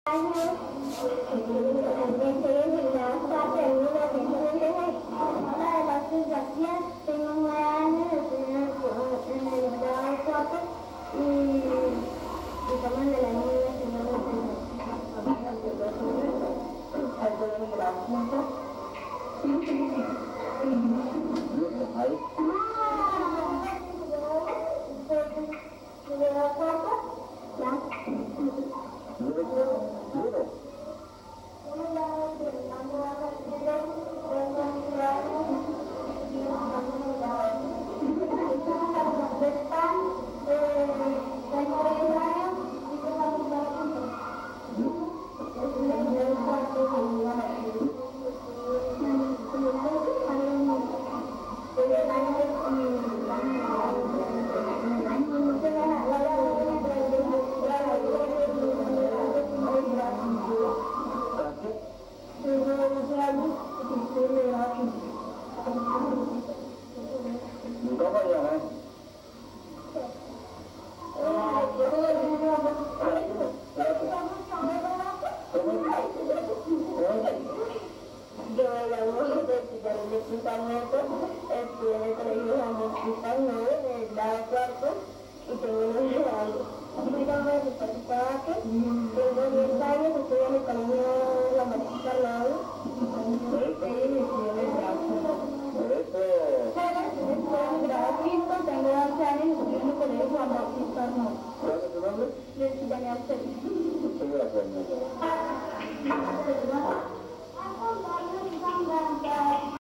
años, estoy en la parte de 1996. Una de las desgracias, tengo 9 años, estoy en el grado 4 y estamos en el año 1996. Estoy en el grado 5. Tengo 11 años y estoy en el colegio Juan Bautista Arnau. ¿Cuál es tu nombre?